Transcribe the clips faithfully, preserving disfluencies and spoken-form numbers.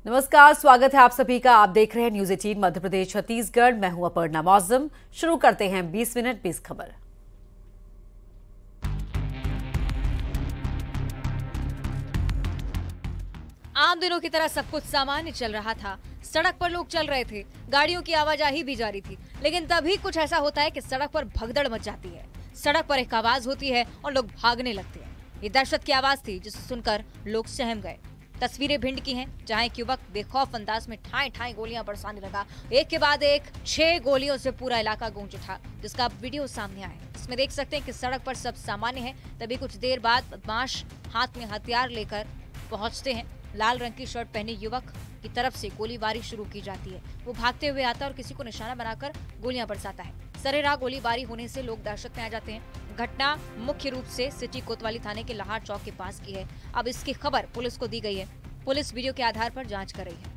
नमस्कार, स्वागत है आप सभी का। आप देख रहे हैं न्यूज एटीन मध्य प्रदेश छत्तीसगढ़। मैं हूं अपर्णा मौसम। शुरू करते हैं बीस मिनट बीस खबर। आम दिनों की तरह सब कुछ सामान्य चल रहा था। सड़क पर लोग चल रहे थे, गाड़ियों की आवाजाही भी जारी थी। लेकिन तभी कुछ ऐसा होता है कि सड़क पर भगदड़ मच जाती है। सड़क पर एक आवाज होती है और लोग भागने लगते हैं। ये दहशत की आवाज थी जिसे सुनकर लोग सहम गए। तस्वीरें भिंड की हैं, जहां एक युवक बेखौफ अंदाज में ठाई ठाई गोलियां बरसाने लगा। एक के बाद एक छह गोलियों से पूरा इलाका गूंज उठा, जिसका वीडियो सामने आया। इसमें देख सकते हैं कि सड़क पर सब सामान्य है। तभी कुछ देर बाद बदमाश हाथ में हथियार लेकर पहुंचते हैं। लाल रंग की शर्ट पहने युवक की तरफ से गोलीबारी शुरू की जाती है। वो भागते हुए आता है और किसी को निशाना बनाकर गोलियां बरसाता है। सरेराह गोलीबारी होने से लोग दहशत में आ जाते हैं। घटना मुख्य रूप से सिटी कोतवाली थाने के लाहड़ चौक के पास की है। अब इसकी खबर पुलिस को दी गई है। पुलिस वीडियो के आधार पर जांच कर रही है।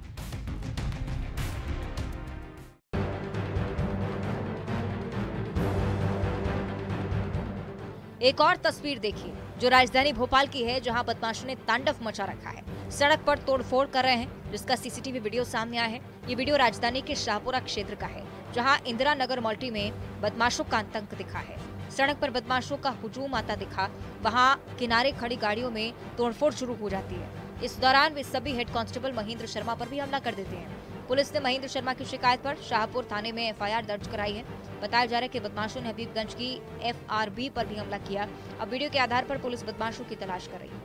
एक और तस्वीर देखिए जो राजधानी भोपाल की है, जहां बदमाशों ने तांडव मचा रखा है। सड़क पर तोड़फोड़ कर रहे हैं, जिसका सीसीटीवी वीडियो सामने आया है। ये वीडियो राजधानी के शाहपुरा क्षेत्र का है, जहां इंदिरा नगर मल्टी में बदमाशों का आतंक दिखा है। सड़क पर बदमाशों का हुजूम आता दिखा। वहां किनारे खड़ी गाड़ियों में तोड़फोड़ शुरू हो जाती है। इस दौरान वे सभी हेड कांस्टेबल महेंद्र शर्मा पर भी हमला कर देते हैं। पुलिस ने महेंद्र शर्मा की शिकायत पर शाहपुर थाने में एफ आई आर दर्ज कराई है। बताया जा रहा है कि बदमाशों ने हबीबगंज की एफ आर बी पर भी हमला किया। अब वीडियो के आधार पर पुलिस बदमाशों की तलाश कर रही है।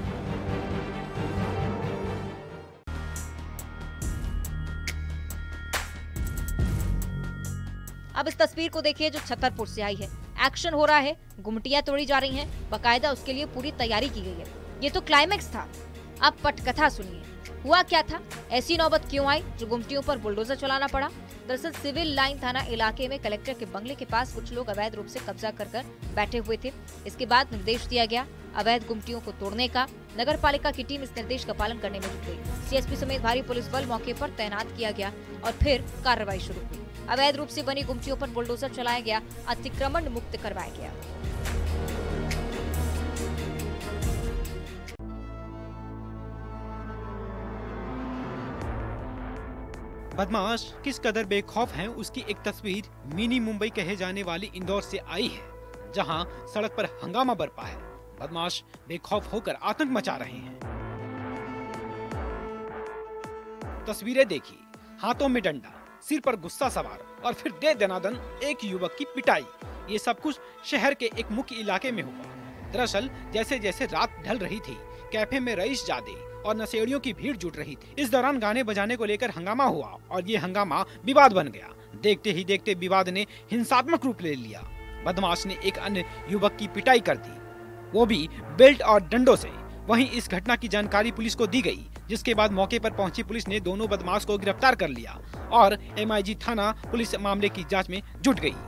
अब इस तस्वीर को देखिए जो छतरपुर से आई है। एक्शन हो रहा है, गुमटियां तोड़ी जा रही हैं। बकायदा उसके लिए पूरी तैयारी की गई है। ये तो क्लाइमेक्स था। अब पटकथा सुनिए, हुआ क्या था, ऐसी नौबत क्यों आई जो गुमटियों पर बुलडोजर चलाना पड़ा। दरअसल सिविल लाइन थाना इलाके में कलेक्टर के बंगले के पास कुछ लोग अवैध रूप से कब्जा कर कर बैठे हुए थे। इसके बाद निर्देश दिया गया अवैध गुमटियों को तोड़ने का। नगर पालिका की टीम इस निर्देश का पालन करने में जुट गई। सी एस पी समेत भारी पुलिस बल मौके पर तैनात किया गया और फिर कार्रवाई शुरू हुई। अवैध रूप से बनी गुमटियों पर बुलडोजर चलाया गया, अतिक्रमण मुक्त करवाया गया। बदमाश किस कदर बेखौफ हैं, उसकी एक तस्वीर मिनी मुंबई कहे जाने वाली इंदौर से आई है, जहां सड़क पर हंगामा बरपा है। बदमाश बेखौफ होकर आतंक मचा रहे हैं। तस्वीरें देखिए, हाथों में डंडा, सिर पर गुस्सा सवार और फिर दे दनादन एक युवक की पिटाई। ये सब कुछ शहर के एक मुख्य इलाके में हुआ। दरअसल जैसे जैसे रात ढल रही थी, कैफे में रईस जादे और नशेड़ियों की भीड़ जुट रही थी। इस दौरान गाने बजाने को लेकर हंगामा हुआ और ये हंगामा विवाद बन गया। देखते ही देखते विवाद ने हिंसात्मक रूप ले लिया। बदमाश ने एक अन्य युवक की पिटाई कर दी, वो भी बेल्ट और डंडों से। वहीं इस घटना की जानकारी पुलिस को दी गई, जिसके बाद मौके पर पहुंची पुलिस ने दोनों बदमाश को गिरफ्तार कर लिया और एम आई जी थाना पुलिस मामले की जांच में जुट गई।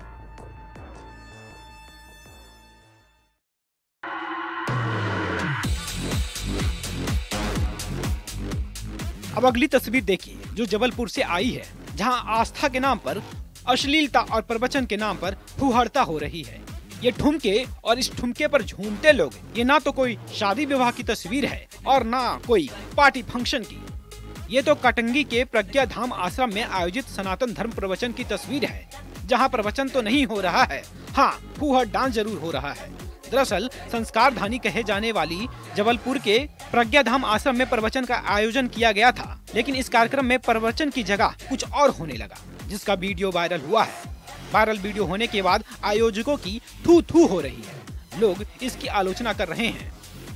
अब अगली तस्वीर देखिए जो जबलपुर से आई है, जहां आस्था के नाम पर अश्लीलता और प्रवचन के नाम पर हुहड़ता हो रही है। ये ठुमके और इस ठुमके पर झूमते लोग, ये ना तो कोई शादी विवाह की तस्वीर है और ना कोई पार्टी फंक्शन की। ये तो कटंगी के प्रज्ञा धाम आश्रम में आयोजित सनातन धर्म प्रवचन की तस्वीर है, जहां प्रवचन तो नहीं हो रहा है, हाँ फूहड़ डांस जरूर हो रहा है। दरअसल संस्कार धानी कहे जाने वाली जबलपुर के प्रज्ञा धाम आश्रम में प्रवचन का आयोजन किया गया था, लेकिन इस कार्यक्रम में प्रवचन की जगह कुछ और होने लगा, जिसका वीडियो वायरल हुआ है। वायरल वीडियो होने के बाद आयोजकों की थू थू हो रही है। लोग इसकी आलोचना कर रहे हैं।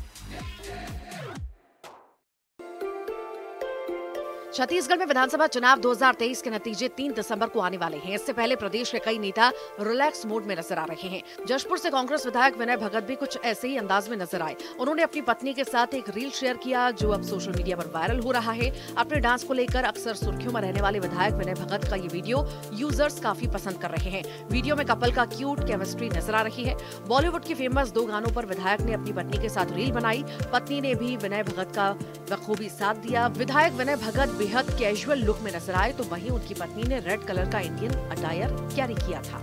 छत्तीसगढ़ में विधानसभा चुनाव दो हज़ार तेईस के नतीजे तीन दिसंबर को आने वाले हैं। इससे पहले प्रदेश के कई नेता रिलैक्स मोड में नजर आ रहे हैं। जशपुर से कांग्रेस विधायक विनय भगत भी कुछ ऐसे ही अंदाज में नजर आए। उन्होंने अपनी पत्नी के साथ एक रील शेयर किया, जो अब सोशल मीडिया पर वायरल हो रहा है। अपने डांस को लेकर अक्सर सुर्खियों में रहने वाले विधायक विनय भगत का ये वीडियो यूजर्स काफी पसंद कर रहे हैं। वीडियो में कपल का क्यूट केमिस्ट्री नजर आ रही है। बॉलीवुड की फेमस दो गानों पर विधायक ने अपनी पत्नी के साथ रील बनाई। पत्नी ने भी विनय भगत का बखूबी साथ दिया। विधायक विनय भगत बेहद कैजुअल लुक में नजर आए, तो वहीं उनकी पत्नी ने रेड कलर का इंडियन अटायर कैरी किया था।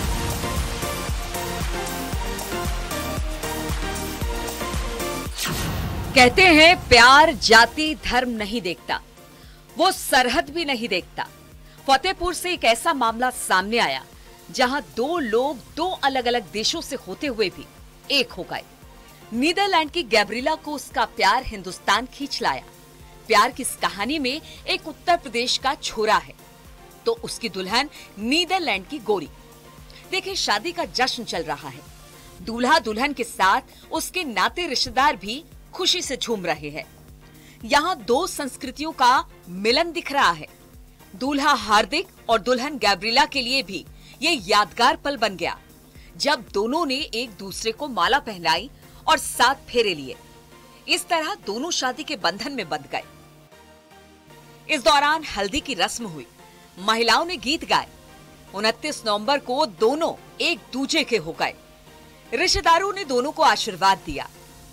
you कहते हैं प्यार जाति धर्म नहीं देखता, वो सरहद भी नहीं देखता। फतेहपुर से एक ऐसा मामला सामने आया जहां दो लोग दो अलग अलग देशों से होते हुए भी एक हो गए। नीदरलैंड की गैब्रिला को उसका प्यार हिंदुस्तान खींच लाया। प्यार की इस कहानी में एक उत्तर प्रदेश का छोरा है तो उसकी दुल्हन नीदरलैंड की गोरी। देखिए, शादी का जश्न चल रहा है। दूल्हा दुल्हन के साथ उसके नाते रिश्तेदार भी खुशी से झूम रहे हैं। यहाँ दो संस्कृतियों का मिलन दिख रहा है। दूल्हा हार्दिक और दुल्हन गैब्रिला के लिए भी ये यादगार पल बन गया जब दोनों ने एक दूसरे को माला पहनाई और साथ फेरे लिए। इस तरह दोनों शादी के बंधन में बंध गए। इस दौरान हल्दी की रस्म हुई, महिलाओं ने गीत गाए। उनतीस नवंबर को दोनों एक दूजे के हो गए। रिश्तेदारों ने दोनों को आशीर्वाद दिया।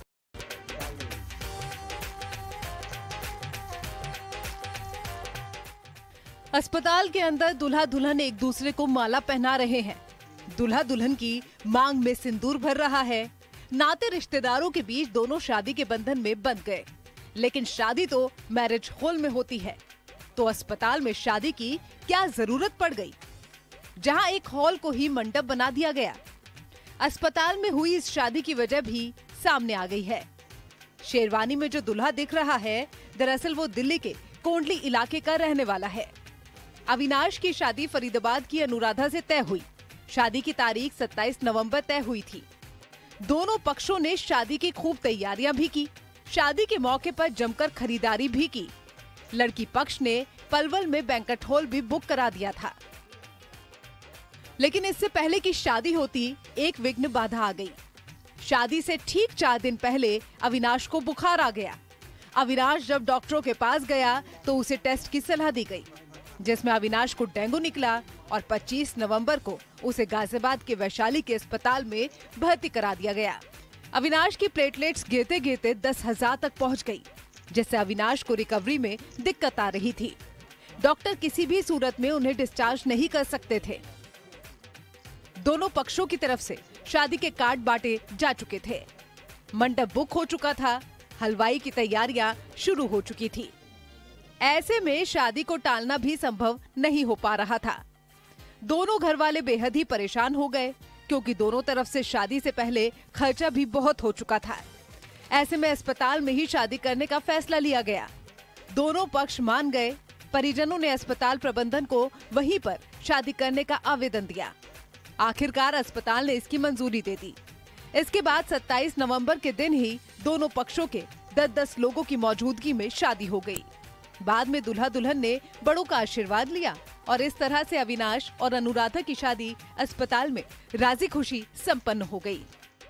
अस्पताल के अंदर दूल्हा दुल्हन एक दूसरे को माला पहना रहे हैं। दूल्हा दुल्हन की मांग में सिंदूर भर रहा है। नाते रिश्तेदारों के बीच दोनों शादी के बंधन में बंध गए। लेकिन शादी तो मैरिज हॉल में होती है, तो अस्पताल में शादी की क्या जरूरत पड़ गई, जहां एक हॉल को ही मंडप बना दिया गया। अस्पताल में हुई इस शादी की वजह भी सामने आ गई है। शेरवानी में जो दूल्हा दिख रहा है, दरअसल वो दिल्ली के कोंडली इलाके का रहने वाला है। अविनाश की शादी फरीदाबाद की अनुराधा से तय हुई। शादी की तारीख सत्ताईस नवंबर तय हुई थी। दोनों पक्षों ने शादी की खूब तैयारियां भी की। शादी के मौके पर जमकर खरीदारी भी की। लड़की पक्ष ने पलवल में बैंक्वेट हॉल भी बुक करा दिया था। लेकिन इससे पहले कि शादी होती, एक विघ्न बाधा आ गई। शादी से ठीक चार दिन पहले अविनाश को बुखार आ गया। अविनाश जब डॉक्टरों के पास गया तो उसे टेस्ट की सलाह दी गई, जिसमें अविनाश को डेंगू निकला और पच्चीस नवंबर को उसे गाजियाबाद के वैशाली के अस्पताल में भर्ती करा दिया गया। अविनाश की प्लेटलेट्स गिरते गिरते दस हजार तक पहुंच गई, जिससे अविनाश को रिकवरी में दिक्कत आ रही थी। डॉक्टर किसी भी सूरत में उन्हें डिस्चार्ज नहीं कर सकते थे। दोनों पक्षों की तरफ से शादी के कार्ड बांटे जा चुके थे। मंडप बुक हो चुका था। हलवाई की तैयारियां शुरू हो चुकी थी। ऐसे में शादी को टालना भी संभव नहीं हो पा रहा था। दोनों घर वाले बेहद ही परेशान हो गए, क्योंकि दोनों तरफ से शादी से पहले खर्चा भी बहुत हो चुका था। ऐसे में अस्पताल में ही शादी करने का फैसला लिया गया। दोनों पक्ष मान गए। परिजनों ने अस्पताल प्रबंधन को वहीं पर शादी करने का आवेदन दिया। आखिरकार अस्पताल ने इसकी मंजूरी दे दी। इसके बाद सत्ताईस नवंबर के दिन ही दोनों पक्षों के दस दस लोगों की मौजूदगी में शादी हो गई। बाद में दूल्हा दुल्हन ने बड़ों का आशीर्वाद लिया और इस तरह से अविनाश और अनुराधा की शादी अस्पताल में राजी खुशी संपन्न हो गई।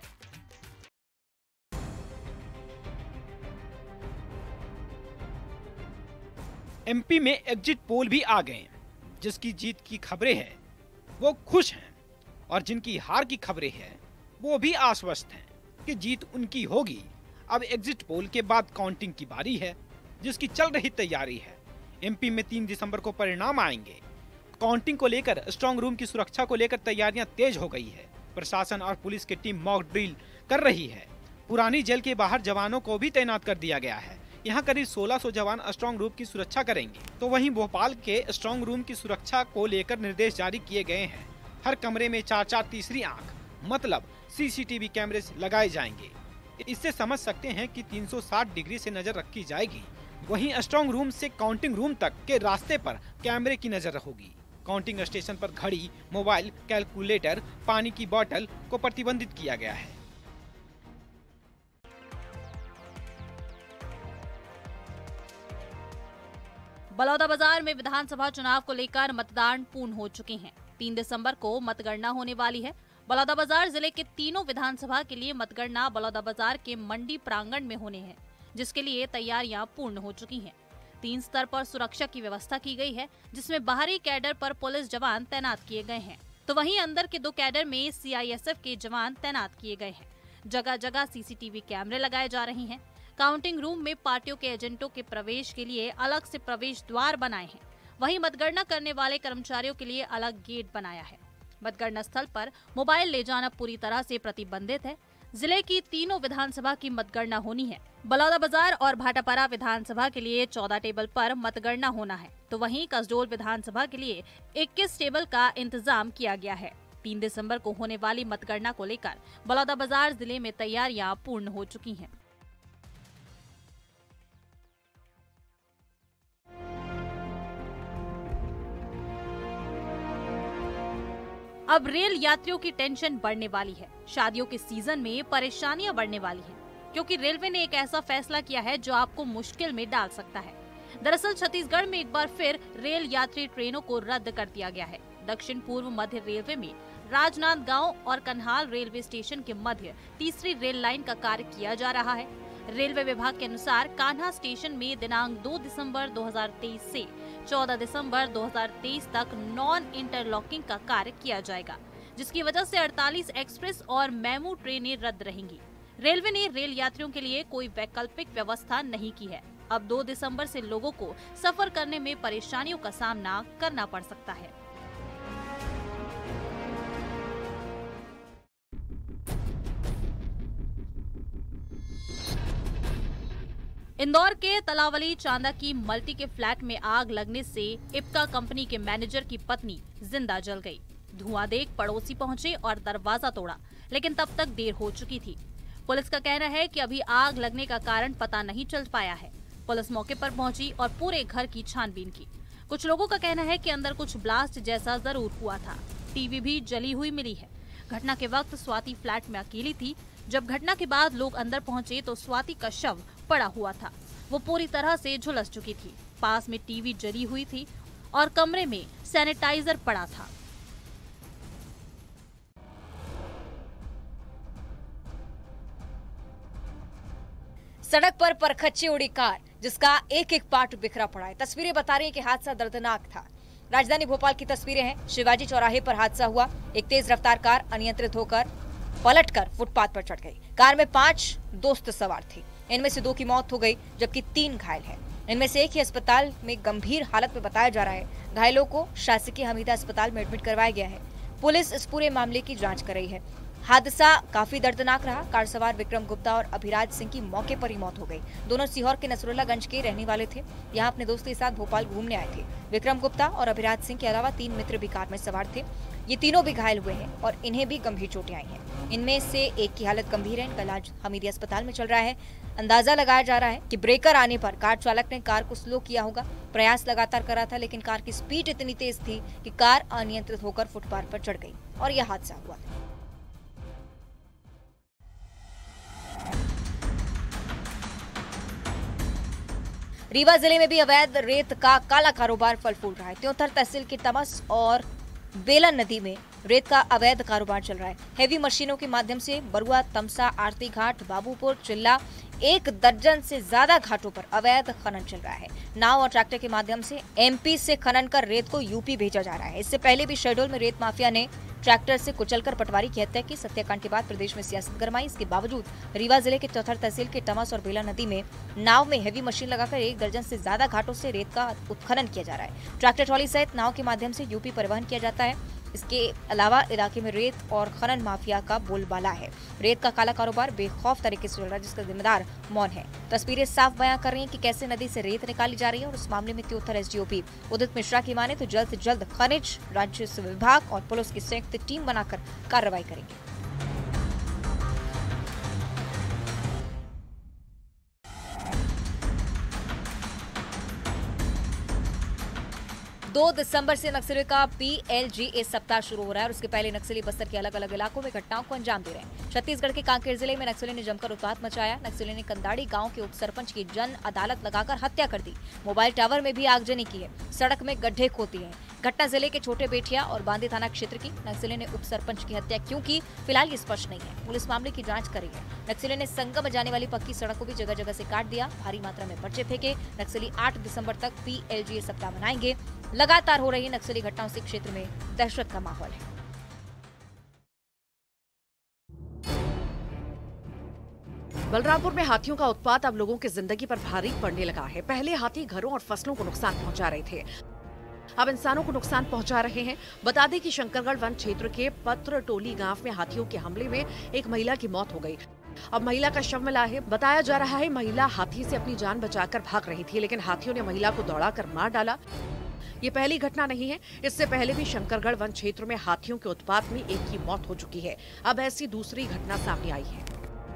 एमपी में एग्जिट पोल भी आ गए। जिसकी जीत की खबरें हैं वो खुश हैं और जिनकी हार की खबरें हैं वो भी आश्वस्त हैं कि जीत उनकी होगी। अब एग्जिट पोल के बाद काउंटिंग की बारी है, जिसकी चल रही तैयारी है। एमपी में तीन दिसंबर को परिणाम आएंगे। काउंटिंग को लेकर स्ट्रांग रूम की सुरक्षा को लेकर तैयारियां तेज हो गई है। प्रशासन और पुलिस की टीम मॉक ड्रिल कर रही है। पुरानी जेल के बाहर जवानों को भी तैनात कर दिया गया है। यहाँ करीब सोलह सौ जवान स्ट्रांग रूम की सुरक्षा करेंगे। तो वहीं भोपाल के स्ट्रांग रूम की सुरक्षा को लेकर निर्देश जारी किए गए हैं। हर कमरे में चार चार तीसरी आंख मतलब सीसीटीवी कैमरे लगाए जाएंगे। इससे समझ सकते हैं कि तीन सौ साठ डिग्री से नजर रखी जाएगी। वहीं स्ट्रांग रूम से काउंटिंग रूम तक के रास्ते पर कैमरे की नजर होगी। काउंटिंग स्टेशन पर घड़ी, मोबाइल, कैलकुलेटर, पानी की बोतल को प्रतिबंधित किया गया है। बलौदाबाजार में विधानसभा चुनाव को लेकर मतदान पूर्ण हो चुके हैं। तीन दिसंबर को मतगणना होने वाली है। बलौदाबाजार जिले के तीनों विधानसभा के लिए मतगणना बलौदाबाजार के मंडी प्रांगण में होने हैं, जिसके लिए तैयारियां पूर्ण हो चुकी हैं। तीन स्तर पर सुरक्षा की व्यवस्था की गई है, जिसमें बाहरी कैडर पर पुलिस जवान तैनात किए गए हैं, तो वहीं अंदर के दो कैडर में सीआईएसएफ के जवान तैनात किए गए हैं। जगह जगह सीसीटीवी कैमरे लगाए जा रहे हैं। काउंटिंग रूम में पार्टियों के एजेंटों के प्रवेश के लिए अलग से प्रवेश द्वार बनाए हैं। वहीं मतगणना करने वाले कर्मचारियों के लिए अलग गेट बनाया है। मतगणना स्थल पर मोबाइल ले जाना पूरी तरह से प्रतिबंधित है। जिले की तीनों विधानसभा की मतगणना होनी है। बलौदाबाजार और भाटापारा विधानसभा के लिए चौदह टेबल पर मतगणना होना है, तो वहीं कसडोल विधानसभा के लिए इक्कीस टेबल का इंतजाम किया गया है। तीन दिसंबर को होने वाली मतगणना को लेकर बलौदाबाजार जिले में तैयारियां पूर्ण हो चुकी हैं। अब रेल यात्रियों की टेंशन बढ़ने वाली है। शादियों के सीजन में परेशानियां बढ़ने वाली हैं, क्योंकि रेलवे ने एक ऐसा फैसला किया है जो आपको मुश्किल में डाल सकता है। दरअसल छत्तीसगढ़ में एक बार फिर रेल यात्री ट्रेनों को रद्द कर दिया गया है। दक्षिण पूर्व मध्य रेलवे में राजनांदगांव और कन्हाल रेलवे स्टेशन के मध्य तीसरी रेल लाइन का कार्य किया जा रहा है। रेलवे विभाग के अनुसार कान्हा स्टेशन में दिनांक दो दिसंबर दो हज़ार तेईस से चौदह दिसंबर दो हज़ार तेईस तक नॉन इंटरलॉकिंग का कार्य किया जाएगा, जिसकी वजह से अड़तालीस एक्सप्रेस और मेमू ट्रेनें रद्द रहेंगी। रेलवे ने रेल यात्रियों के लिए कोई वैकल्पिक व्यवस्था नहीं की है। अब दो दिसंबर से लोगों को सफर करने में परेशानियों का सामना करना पड़ सकता है। इंदौर के तलावली चांदा की मल्टी के फ्लैट में आग लगने से इप्का कंपनी के मैनेजर की पत्नी जिंदा जल गई। धुआं देख पड़ोसी पहुंचे और दरवाजा तोड़ा, लेकिन तब तक देर हो चुकी थी। पुलिस का कहना है कि अभी आग लगने का कारण पता नहीं चल पाया है। पुलिस मौके पर पहुंची और पूरे घर की छानबीन की। कुछ लोगों का कहना है कि अंदर कुछ ब्लास्ट जैसा जरूर हुआ था। टीवी भी जली हुई मिली है। घटना के वक्त स्वाति फ्लैट में अकेली थी। जब घटना के बाद लोग अंदर पहुंचे तो स्वाति का शव पड़ा हुआ था। वो पूरी तरह से झुलस चुकी थी। पास में टीवी जली हुई थी और कमरे में सैनिटाइजर पड़ा था। सड़क पर परखच्चे उड़ी कार, जिसका एक एक पार्ट बिखरा पड़ा है। तस्वीरें बता रही हैं कि हादसा दर्दनाक था। राजधानी भोपाल की तस्वीरें हैं। शिवाजी चौराहे पर हादसा हुआ। एक तेज रफ्तार कार अनियंत्रित होकर पलटकर फुटपाथ पर चढ़ गई। कार में पांच दोस्त सवार थे। इनमें से दो की मौत हो गई, जबकि तीन घायल हैं। इनमें से एक ही अस्पताल में गंभीर हालत में बताया जा रहा है। घायलों को शासकीय हमीदा अस्पताल में एडमिट करवाया गया है। पुलिस इस पूरे मामले की जांच कर रही है। हादसा काफी दर्दनाक रहा। कार सवार विक्रम गुप्ता और अभिराज सिंह की मौके पर ही मौत हो गई। दोनों सीहोर के नसरुल्लागंज के रहने वाले थे। यहाँ अपने दोस्त के साथ भोपाल घूमने आए थे। विक्रम गुप्ता और अभिराज सिंह के अलावा तीन मित्र भी कार में सवार थे। ये तीनों भी घायल हुए हैं और इन्हें भी गंभीर चोटें आई हैं। इनमें से एक की हालत गंभीर है। इनका इलाज हमीदी अस्पताल में चल रहा है। अंदाजा लगाया जा रहा है कि ब्रेकर आने पर कार चालक ने कार को स्लो किया होगा। प्रयास लगातार करा था, लेकिन कार की स्पीड इतनी तेज थी कि कार अनियंत्रित होकर फुटपाथ पर चढ़ गई और यह हादसा हुआ। रीवा जिले में भी अवैध रेत का काला कारोबार फल फूल रहा है। त्योंथर तहसील के तमस और बेलन नदी में रेत का अवैध कारोबार चल रहा है। हेवी मशीनों के माध्यम से बरुआ, तमसा, आरती घाट, बाबूपुर, चिल्ला, एक दर्जन से ज्यादा घाटों पर अवैध खनन चल रहा है। नाव और ट्रैक्टर के माध्यम से एमपी से खनन कर रेत को यूपी भेजा जा रहा है। इससे पहले भी शहडोल में रेत माफिया ने ट्रैक्टर से कुचलकर पटवारी की हत्या की। सत्याकांड के बाद प्रदेश में सियासत गरमाई। इसके बावजूद रीवा जिले के चौथर तहसील के तमस और बेला नदी में नाव में हेवी मशीन लगाकर एक दर्जन से ज्यादा घाटों से रेत का उत्खनन किया जा रहा है। ट्रैक्टर ट्रॉली सहित नाव के माध्यम से यूपी परिवहन किया जाता है। इसके अलावा इलाके में रेत और खनन माफिया का बोलबाला है। रेत का काला कारोबार बेखौफ तरीके से चल रहा है, जिसका जिम्मेदार मौन है। तस्वीरें साफ बयां कर रही हैं कि कैसे नदी से रेत निकाली जा रही है। और इस मामले में त्योथर एसडीओपी उदित मिश्रा की माने तो जल्द से जल्द खनिज राजस्व विभाग और पुलिस की संयुक्त टीम बनाकर कार्रवाई करेंगे। दो दिसंबर से नक्सलियों का पीएलजीए सप्ताह शुरू हो रहा है और उसके पहले नक्सली बस्तर के अलग अलग इलाकों में घटनाओं को अंजाम दे रहे हैं। छत्तीसगढ़ के कांकेर जिले में नक्सलियों ने जमकर उत्पात मचाया। नक्सलियों ने कंदाड़ी गांव के उप सरपंच की जन अदालत लगाकर हत्या कर दी। मोबाइल टावर में भी आगजनी की है। सड़क में गड्ढे खोदी है। घटना जिले के छोटे बेटिया और बांदी थाना क्षेत्र की। नक्सलियों ने उप सरपंच की हत्या क्यों की, फिलहाल ये स्पष्ट नहीं है। पुलिस मामले की जांच कर रही है। नक्सलियों ने संगम जाने वाली पक्की सड़क को भी जगह जगह से काट दिया। भारी मात्रा में पर्चे फेंके। नक्सली आठ दिसंबर तक पीएलजीए सप्ताह मनाएंगे। लगातार हो रही नक्सली घटनाओं से क्षेत्र में दहशत का माहौल है। बलरामपुर में हाथियों का उत्पात अब लोगों की जिंदगी पर भारी पड़ने लगा है। पहले हाथी घरों और फसलों को नुकसान पहुंचा रहे थे। अब इंसानों को नुकसान पहुंचा रहे हैं। बता दें कि शंकरगढ़ वन क्षेत्र के पत्र टोली गांव में हाथियों के हमले में एक महिला की मौत हो गई। अब महिला का शव मिला है। बताया जा रहा है महिला हाथी से अपनी जान बचाकर भाग रही थी, लेकिन हाथियों ने महिला को दौड़ाकर मार डाला। ये पहली घटना नहीं है, इससे पहले भी शंकरगढ़ वन क्षेत्र में हाथियों के उत्पात में एक की मौत हो चुकी है। अब ऐसी दूसरी घटना सामने आई है।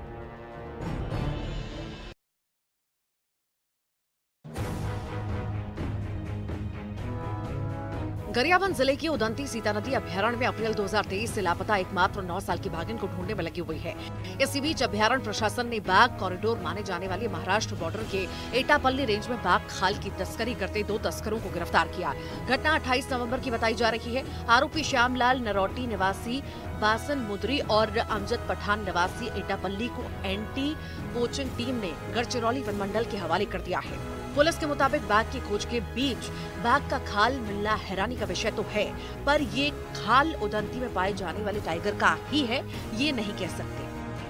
गरियाबंद जिले की उदंती सीता नदी अभ्यारण्य में अप्रैल दो हज़ार तेईस से लापता एकमात्र नौ साल की भागिन को ढूंढने में लगी हुई है। इसी बीच अभ्यारण्य प्रशासन ने बाघ कॉरिडोर माने जाने वाले महाराष्ट्र बॉर्डर के एटापल्ली रेंज में बाघ खाल की तस्करी करते दो तस्करों को गिरफ्तार किया। घटना अट्ठाईस नवंबर की बताई जा रही है। आरोपी श्यामलाल नरोटी निवासी बासन मुद्री और अमजद पठान निवासी एटापल्ली को एंटी पोचिंग टीम ने गढ़चिरौली वन मंडल के हवाले कर दिया है। पुलिस के मुताबिक बाघ की खोज के बीच बाघ का खाल मिलना हैरानी का विषय तो है, पर ये खाल उदंती में पाए जाने वाले टाइगर का ही है, ये नहीं कह सकते।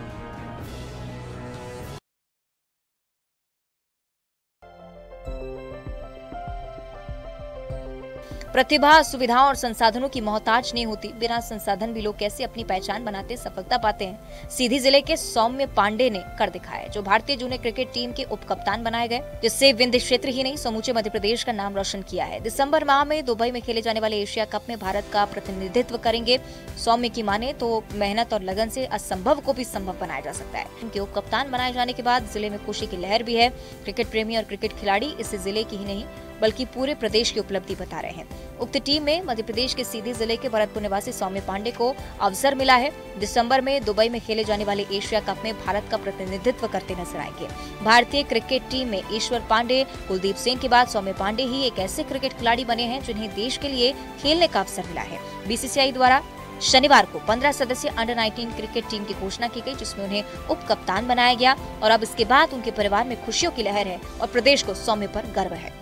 प्रतिभा, सुविधाओं और संसाधनों की मोहताज नहीं होती। बिना संसाधन भी लोग कैसे अपनी पहचान बनाते, सफलता पाते हैं। सीधी जिले के सौम्य पांडे ने कर दिखाया, जो भारतीय जूनियर क्रिकेट टीम के उप कप्तान बनाए गए, जिससे विंध्य क्षेत्र ही नहीं समूचे मध्य प्रदेश का नाम रोशन किया है। दिसंबर माह में दुबई में खेले जाने वाले एशिया कप में भारत का प्रतिनिधित्व करेंगे। सौम्य की माने तो मेहनत और लगन से असंभव को भी संभव बनाया जा सकता है। उनके उप कप्तान बनाए जाने के बाद जिले में खुशी की लहर भी है। क्रिकेट प्रेमी और क्रिकेट खिलाड़ी इस जिले की ही नहीं बल्कि पूरे प्रदेश की उपलब्धि बता रहे हैं। उक्त टीम में मध्य प्रदेश के सीधी जिले के भरतपुर निवासी सौम्य पांडे को अवसर मिला है। दिसंबर में दुबई में खेले जाने वाले एशिया कप में भारत का प्रतिनिधित्व करते नजर आएंगे। भारतीय क्रिकेट टीम में ईश्वर पांडे, कुलदीप सिंह के बाद सौम्य पांडे ही एक ऐसे क्रिकेट खिलाड़ी बने हैं जिन्हें देश के लिए खेलने का अवसर मिला है। बीसीसीआई द्वारा शनिवार को पंद्रह सदस्यीय अंडर उन्नीस क्रिकेट टीम की घोषणा की गई, जिसमें उन्हें उप कप्तान बनाया गया और अब इसके बाद उनके परिवार में खुशियों की लहर है और प्रदेश को सौम्य पर गर्व है।